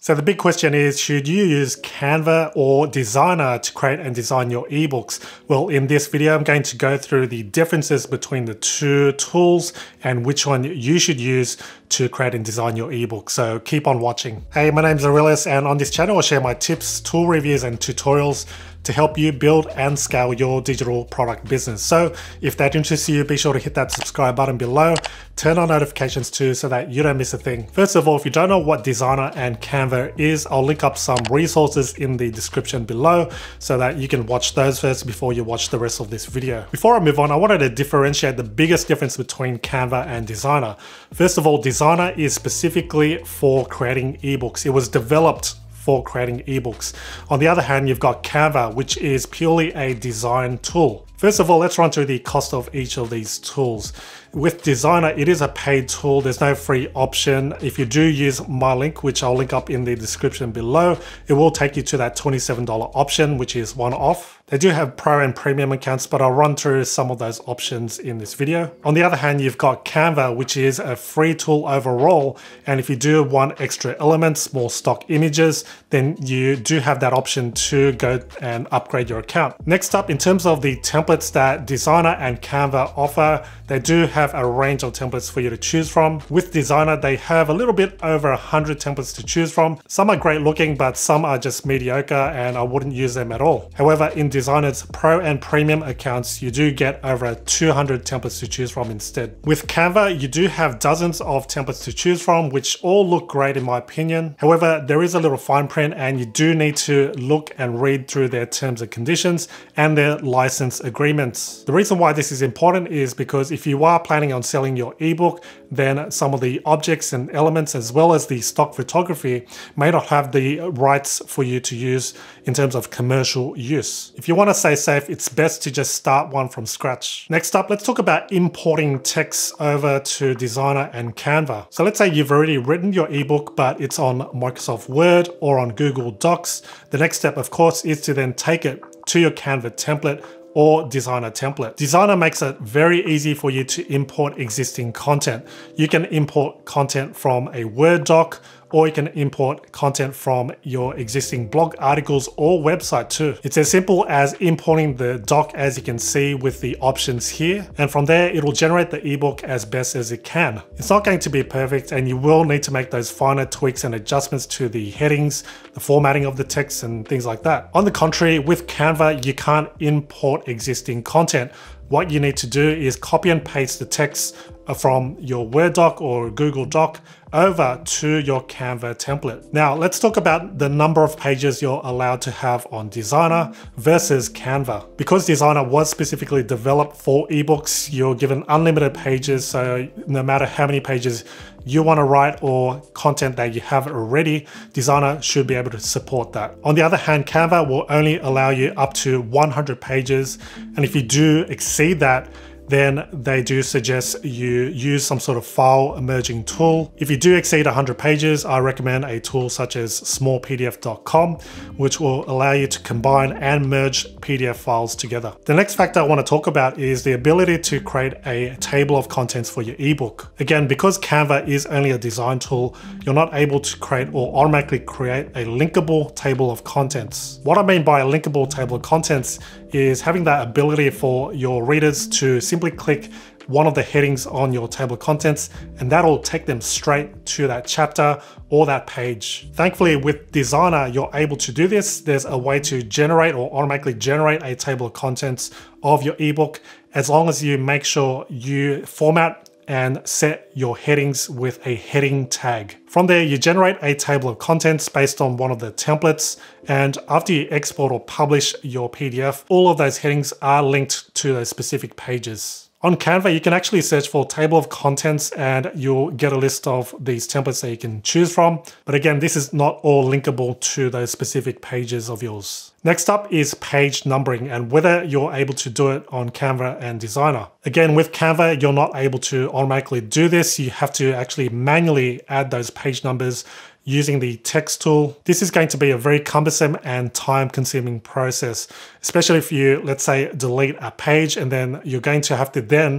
So the big question is, should you use Canva or Designer to create and design your ebooks? Well, in this video, I'm going to go through the differences between the two tools and which one you should use to create and design your ebook. So keep on watching. Hey, my name's Aurelius, and on this channel, I'll share my tips, tool reviews, and tutorials to help you build and scale your digital product business. So if that interests you, be sure to hit that subscribe button below, turn on notifications too so that you don't miss a thing. First of all, if you don't know what Designer and Canva is, I'll link up some resources in the description below so that you can watch those first before you watch the rest of this video. Before I move on, I wanted to differentiate the biggest difference between Canva and Designer. First of all, Designer is specifically for creating ebooks. It was developed for creating ebooks. On the other hand, you've got Canva, which is purely a design tool. First of all, let's run through the cost of each of these tools. With Designer, it is a paid tool. There's no free option. If you do use my link, which I'll link up in the description below, it will take you to that $27 option, which is one-off. They do have pro and premium accounts, but I'll run through some of those options in this video. On the other hand, you've got Canva, which is a free tool overall. And if you do want extra elements, more stock images, then you do have that option to go and upgrade your account. Next up, in terms of the templates that Designer and Canva offer, they do have a range of templates for you to choose from. With Designer, they have a little bit over 100 templates to choose from. Some are great looking, but some are just mediocre and I wouldn't use them at all. However, in Designer's Pro and Premium accounts, you do get over 200 templates to choose from instead. With Canva, you do have dozens of templates to choose from, which all look great in my opinion. However, there is a little fine print and you do need to look and read through their terms and conditions and their license agreements. The reason why this is important is because if you are planning on selling your ebook, then some of the objects and elements as well as the stock photography may not have the rights for you to use in terms of commercial use. If you want to stay safe, it's best to just start one from scratch. Next up, let's talk about importing text over to Designer and Canva. So let's say you've already written your ebook, but it's on Microsoft Word or on Google Docs. The next step, of course, is to then take it to your Canva template or Designer template. Designer makes it very easy for you to import existing content. You can import content from a Word doc, or you can import content from your existing blog articles or website too. It's as simple as importing the doc as you can see with the options here. And from there, it will generate the ebook as best as it can. It's not going to be perfect and you will need to make those finer tweaks and adjustments to the headings, the formatting of the text and things like that. On the contrary, with Canva, you can't import existing content. What you need to do is copy and paste the text from your Word doc or Google Doc over to your Canva template. Now let's talk about the number of pages you're allowed to have on Designer versus Canva. Because Designer was specifically developed for ebooks, you're given unlimited pages, so no matter how many pages you want to write or content that you have already, Designer should be able to support that. On the other hand, Canva will only allow you up to 100 pages, and if you do exceed that, then they do suggest you use some sort of file merging tool. If you do exceed 100 pages, I recommend a tool such as smallpdf.com, which will allow you to combine and merge PDF files together. The next factor I want to talk about is the ability to create a table of contents for your ebook. Again, because Canva is only a design tool, you're not able to create or automatically create a linkable table of contents. What I mean by a linkable table of contents is having that ability for your readers to simply click one of the headings on your table of contents and that'll take them straight to that chapter or that page. Thankfully, with Designer, you're able to do this. There's a way to generate or automatically generate a table of contents of your ebook as long as you make sure you format and set your headings with a heading tag. From there, you generate a table of contents based on one of the templates, and after you export or publish your PDF, all of those headings are linked to those specific pages. On Canva, you can actually search for table of contents and you'll get a list of these templates that you can choose from. But again, this is not all linkable to those specific pages of yours. Next up is page numbering and whether you're able to do it on Canva and Designer. Again, with Canva, you're not able to automatically do this. You have to actually manually add those page numbers using the text tool. This is going to be a very cumbersome and time-consuming process, especially if you, let's say, delete a page and then you're going to have to then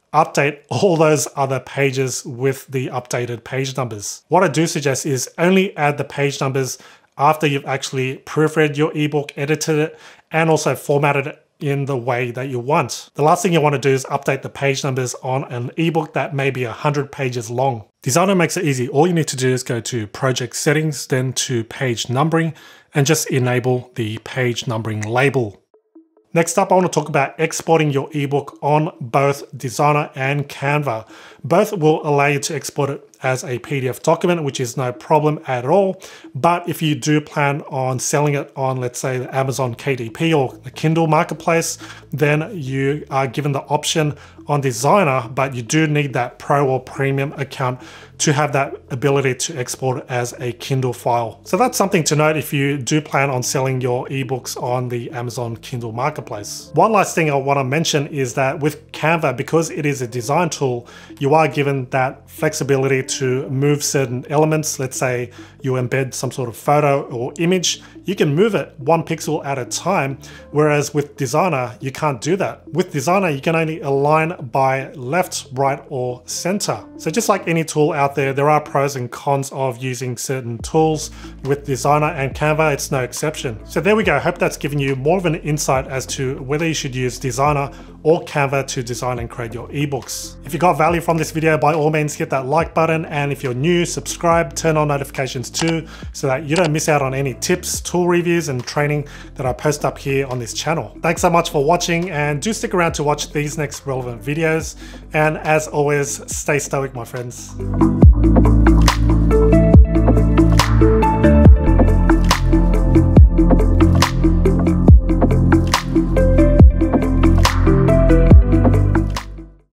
update all those other pages with the updated page numbers. What I do suggest is only add the page numbers after you've actually proofread your ebook, edited it, and also formatted it in the way that you want. The last thing you want to do is update the page numbers on an ebook that may be 100 pages long. Designer makes it easy. All you need to do is go to project settings, then to page numbering, and just enable the page numbering label. Next up, I want to talk about exporting your ebook on both Designer and Canva. Both will allow you to export it as a PDF document, which is no problem at all. But if you do plan on selling it on, let's say, the Amazon KDP or the Kindle marketplace, then you are given the option on Designer, but you do need that Pro or Premium account to have that ability to export it as a Kindle file. So that's something to note if you do plan on selling your ebooks on the Amazon Kindle marketplace. One last thing I want to mention is that with Canva, because it is a design tool, you are given that flexibility to move certain elements. Let's say you embed some sort of photo or image, you can move it 1 pixel at a time, whereas with Designer, you can't do that. With Designer, you can only align by left, right, or center. So just like any tool out there are pros and cons of using certain tools. With Designer and Canva, it's no exception. So there we go. I hope that's given you more of an insight as to whether you should use Designer or Canva to design and create your ebooks. If you got value from this video, by all means hit that like button, and if you're new, subscribe, turn on notifications too, so that you don't miss out on any tips, tool reviews, and training that I post up here on this channel. Thanks so much for watching, and do stick around to watch these next relevant videos. And as always, stay stoic, my friends.